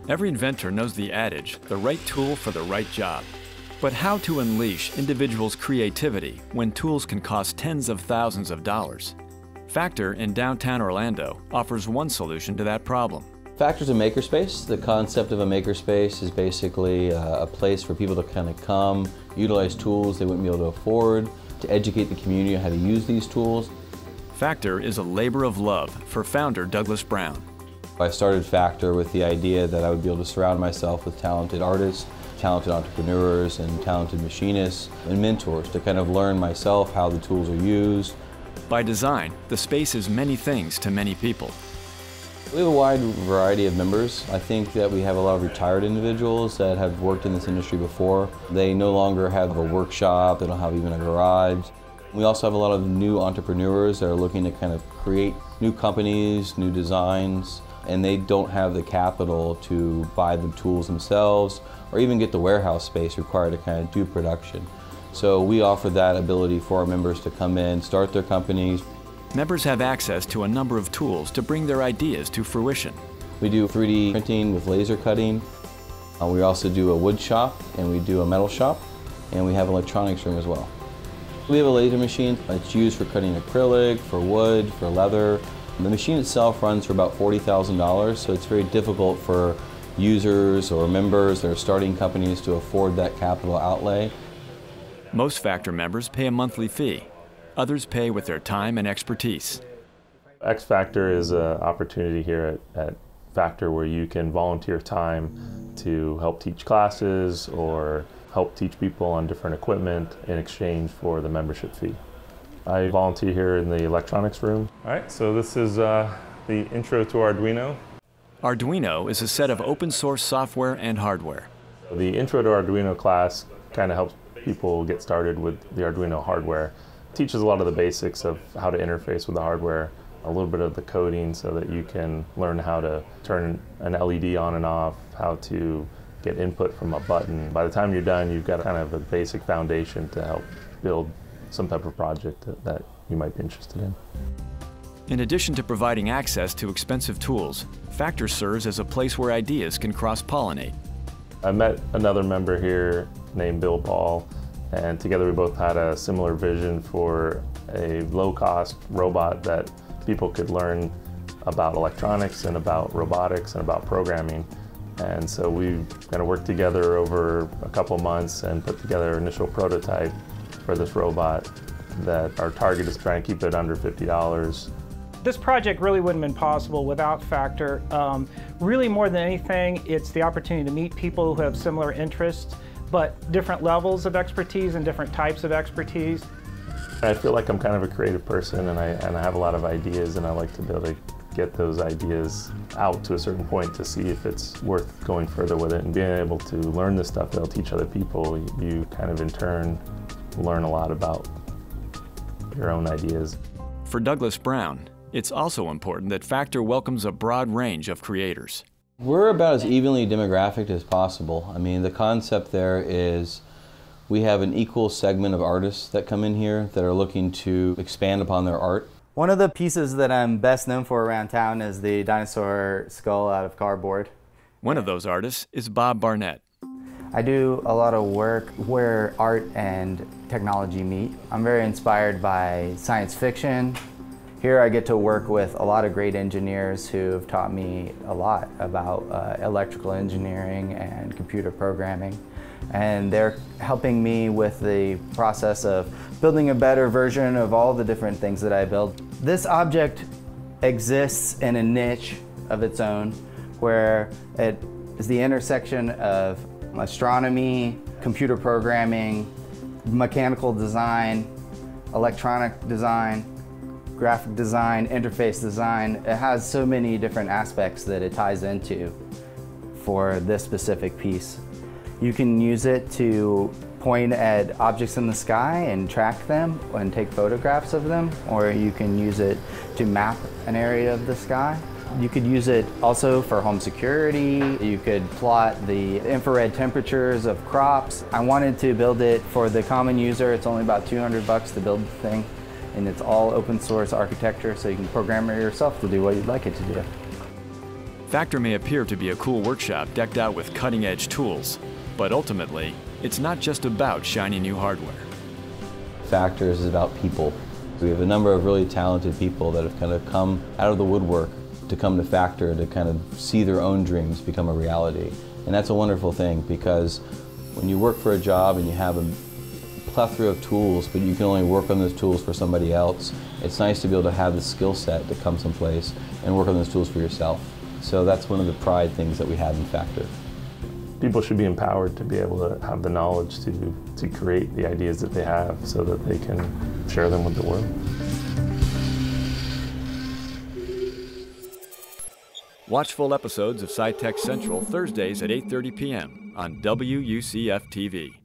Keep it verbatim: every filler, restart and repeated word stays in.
Every inventor knows the adage, the right tool for the right job. But how to unleash individuals' creativity when tools can cost tens of thousands of dollars? FACTUR in downtown Orlando offers one solution to that problem. FACTUR's a makerspace. The concept of a makerspace is basically uh, a place for people to kind of come, utilize tools they wouldn't be able to afford, to educate the community on how to use these tools. FACTUR is a labor of love for founder Douglas Brown. I started FACTUR with the idea that I would be able to surround myself with talented artists, talented entrepreneurs, and talented machinists and mentors to kind of learn myself how the tools are used. By design, the space is many things to many people. We have a wide variety of members. I think that we have a lot of retired individuals that have worked in this industry before. They no longer have a workshop, they don't have even a garage. We also have a lot of new entrepreneurs that are looking to kind of create new companies, new designs, and they don't have the capital to buy the tools themselves or even get the warehouse space required to kind of do production. So we offer that ability for our members to come in, start their companies. Members have access to a number of tools to bring their ideas to fruition. We do three D printing with laser cutting. Uh, we also do a wood shop, and we do a metal shop, and we have an electronics room as well. We have a laser machine that's used for cutting acrylic, for wood, for leather. The machine itself runs for about forty thousand dollars, so it's very difficult for users or members that are starting companies to afford that capital outlay. Most FACTUR members pay a monthly fee. Others pay with their time and expertise. X-FACTUR is an opportunity here at, at FACTUR where you can volunteer time to help teach classes or help teach people on different equipment in exchange for the membership fee. I volunteer here in the electronics room. All right, so this is uh, the intro to Arduino. Arduino is a set of open source software and hardware. The intro to Arduino class kind of helps people get started with the Arduino hardware. It teaches a lot of the basics of how to interface with the hardware, a little bit of the coding so that you can learn how to turn an L E D on and off, how to get input from a button. By the time you're done, you've got kind of a basic foundation to help build some type of project that, that you might be interested in. In addition to providing access to expensive tools, FACTUR serves as a place where ideas can cross-pollinate. I met another member here named Bill Ball, and together we both had a similar vision for a low-cost robot that people could learn about electronics and about robotics and about programming. And so we kind of worked together over a couple months and put together an initial prototype for this robot that our target is trying to keep it under fifty dollars. This project really wouldn't have been possible without FACTUR. Um, really more than anything, it's the opportunity to meet people who have similar interests, but different levels of expertise and different types of expertise. I feel like I'm kind of a creative person, and I, and I have a lot of ideas, and I like to be able to get those ideas out to a certain point to see if it's worth going further with it. And being able to learn this stuff that'll teach other people, you kind of in turn learn a lot about your own ideas. For Douglas Brown, it's also important that FACTUR welcomes a broad range of creators. We're about as evenly demographic as possible. I mean, the concept there is we have an equal segment of artists that come in here that are looking to expand upon their art. One of the pieces that I'm best known for around town is the dinosaur skull out of cardboard. One of those artists is Bob Barnett. I do a lot of work where art and technology meet. I'm very inspired by science fiction. Here I get to work with a lot of great engineers who have taught me a lot about uh, electrical engineering and computer programming. And they're helping me with the process of building a better version of all the different things that I build. This object exists in a niche of its own where it is the intersection of astronomy, computer programming, mechanical design, electronic design, graphic design, interface design. It has so many different aspects that it ties into for this specific piece. You can use it to point at objects in the sky and track them and take photographs of them, or you can use it to map an area of the sky. You could use it also for home security. You could plot the infrared temperatures of crops. I wanted to build it for the common user. It's only about two hundred bucks to build the thing, and it's all open source architecture, so you can program it yourself to do what you'd like it to do. FACTUR may appear to be a cool workshop decked out with cutting-edge tools, but ultimately, it's not just about shiny new hardware. FACTUR is about people. We have a number of really talented people that have kind of come out of the woodwork to come to FACTUR to kind of see their own dreams become a reality. And that's a wonderful thing, because when you work for a job and you have a plethora of tools, but you can only work on those tools for somebody else, it's nice to be able to have the skill set to come someplace and work on those tools for yourself. So that's one of the pride things that we have in FACTUR. People should be empowered to be able to have the knowledge to, to create the ideas that they have so that they can share them with the world. Watch full episodes of SciTech Central Thursdays at eight thirty p m on W U C F T V.